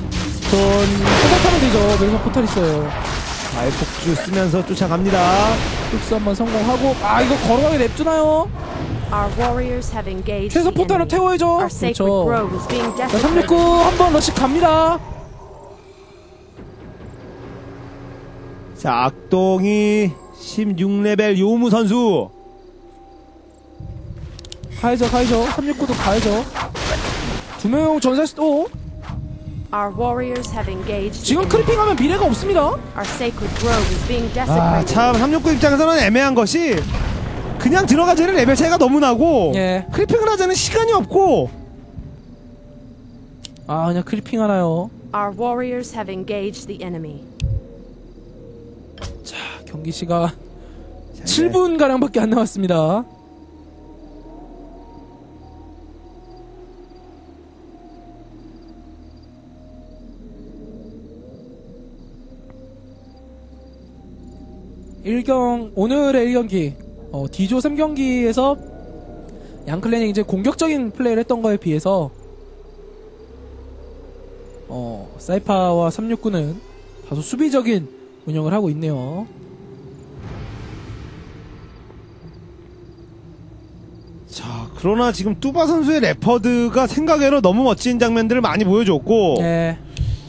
포탈하면 되죠. 왼손 포탈 있어요. 아예 폭주 쓰면서 쫓아갑니다. 흡수 한번 성공하고. 이거 걸어가게 냅두나요? Our warriors have engaged. 최소 포탈은 태워야죠. Our sacred 그렇죠. grove is being 자, desecrated. 369 한번 러시 갑니다. 자, 악동이 16레벨 요무 선수. 가야죠. 369도 가야죠. 두 명 전사했을 때, Our warriors have engaged. 지금 크리핑하면 미래가 없습니다. Our sacred grove is being desecrated. 참 369 입장에서는 애매한 것이 그냥 들어가자는 레벨 차이가 너무 나고 예. 크리핑을 하자는 시간이 없고. 그냥 크리핑 하나요. Our warriors have engaged the enemy. 자, 경기 시간 7분 가량밖에 안 남았습니다. 오늘의 1경기 D조 3경기에서 양클랜이 이제 공격적인 플레이를 했던 거에 비해서 사이파와 369는 다소 수비적인 운영을 하고 있네요. 자, 그러나 지금 뚜바 선수의 레퍼드가 생각외로 너무 멋진 장면들을 많이 보여줬고 네.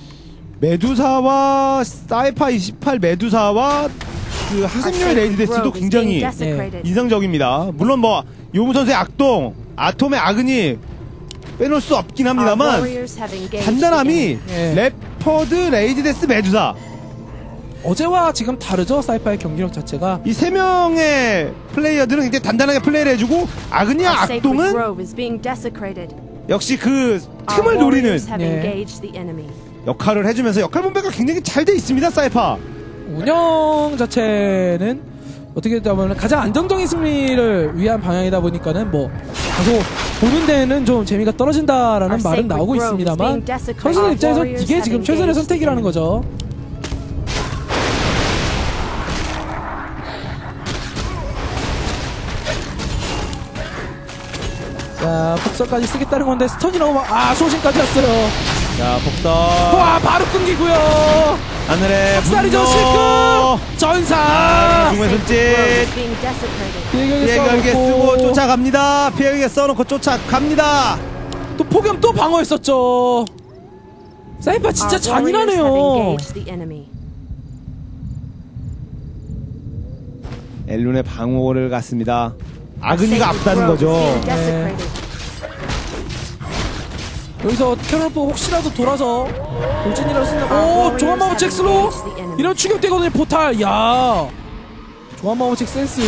메두사와 사이파 28 메두사와 그 하생룡의 레이디데스도 굉장히 인상적입니다. 물론 뭐 요무 선수의 악동, 아톰의 아그니 빼놓을 수 없긴 합니다만 단단함이 레퍼드, 레이디데스, 메두사 어제와 지금 다르죠. 사이파의 경기력 자체가. 이 세 명의 플레이어들은 굉장히 단단하게 플레이를 해주고 아그니와 악동은 역시 그 틈을 노리는 역할을 해주면서 역할 분배가 굉장히 잘 돼 있습니다. 사이파 운영 자체는 어떻게 보면 가장 안정적인 승리를 위한 방향이다 보니까는 뭐 다소 보는 데는 좀 재미가 떨어진다라는 말은 나오고 있습니다만 선수들 입장에서 이게 지금 최선의 선택이라는 거죠. 자, 폭설까지 쓰겠다는 건데 스턴이 너무 소신까지 왔어요. 자, 폭설. 와, 바로 끊기고요. 하늘의 쌀이죠. 실크 전사. 중매 손짓. 피해결계 쓰고 쫓아갑니다. 피해결계 써놓고 쫓아갑니다. 또 폭염 또 방어했었죠. 사이파 진짜 잔인하네요. 엘룬의 방어를 갔습니다. 아그니가 앞다는 거죠. 네. 여기서 캐롤프 혹시라도 돌아서 돌진이라도 쓴다. 오, 종합마법 잭스로 이런 추격되거든요. 포탈. 야, 종합마법 잭 센스.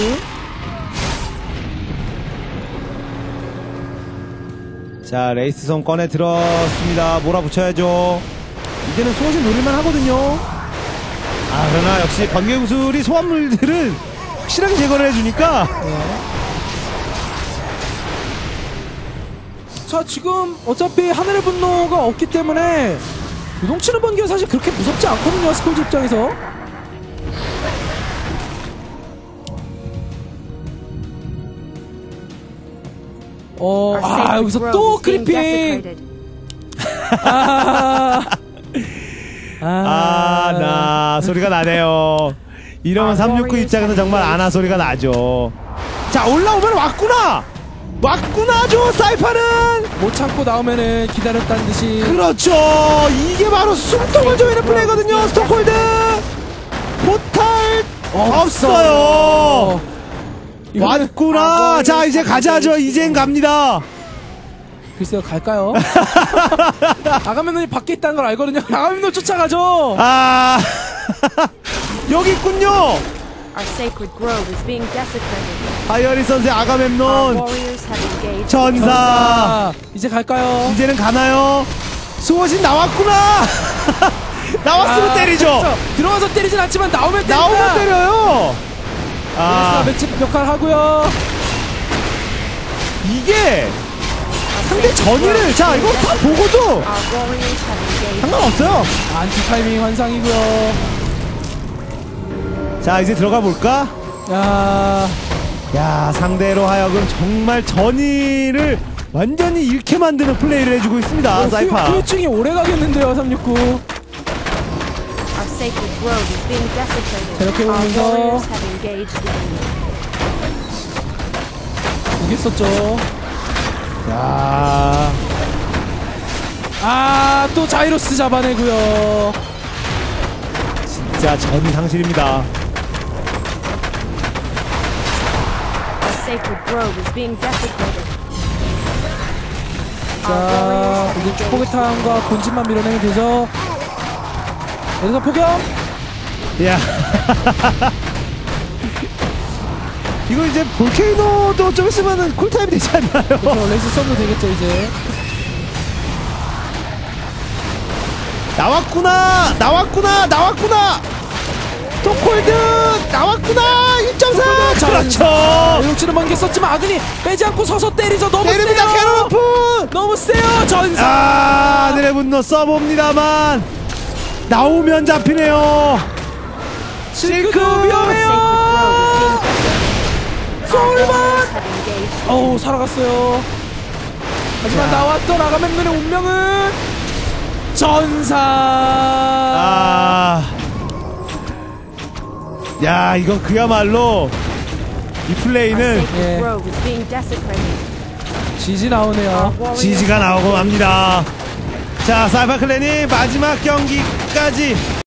자, 레이스선 꺼내 들었습니다. 몰아붙여야죠. 이제는 소신 노릴만 하거든요. 아, 그러나 역시 번개구슬이 소환물들은 확실하게 제거를 해주니까. 자, 지금 어차피 하늘의 분노가 없기 때문에 요동치는 번개가 사실 그렇게 무섭지 않거든요. 스콜지 입장에서. 여기서 또 크리핑. 나 소리가 나네요. 이러면 369 입장에서 정말 아나 소리가 나죠. 자, 올라오면 왔구나죠. 사이파는 못 참고 나오면은 기다렸다는 듯이. 그렇죠. 이게 바로 숨통을 조이는 플레이거든요. 스톤콜드 포탈 없어요. 왔구나. 자, 이제 가자죠. 이젠 갑니다. 글쎄요, 갈까요? 아가멤논이 밖에 있다는 걸 알거든요. 아가멤논 쫓아가죠. 아, 여기 있군요. 하이어리 선수의 아가멤논 전사. 이제 갈까요? 이제는 가나요? 수호신 나왔구나. 나왔으면 때리죠. 그렇죠. 들어와서 때리진 않지만 나오면 때려요. 맷집 역할 하고요. 이게 상대 전의를, 자, 이거 다 보고도 상관없어요. 안티 타이밍 환상이고요. 자, 이제 들어가 볼까? 야, 상대로 하여금 정말 전의를 완전히 잃게 만드는 플레이를 해주고 있습니다. 사이파. 후유증이 오래 가겠는데요. 369. 이렇게 오면서 이겼었죠. 야, 또 자이로스 잡아내고요. 진짜 전이 상실입니다. 자, 이제 포개탄과 본진만 밀어내면 되죠. 여기서 포격. 야, 이거 이제 볼케이노도 좀 있으면은 쿨타임이 되지 않나요? 그렇죠. 레이스 썸도 되겠죠 이제. 나왔구나. 스톤콜드 나왔구나. 1.4. 그렇죠. 용치는 번개 썼지만 아그니 빼지 않고 서서 때리죠. 너무 때립니다. 세요. 캐롤프 너무 세요. 전사. 하늘의 분노 써봅니다만 나오면 잡히네요. 실크 위험해요. 소울만. 살아갔어요. 하지만 나왔던 아가멤논의 운명은 전사. 야, 이건 그야말로 이 플레이는 지지 나오네요. 지지가 나오고 맙니다. 자, 사이파 클랜이 마지막 경기까지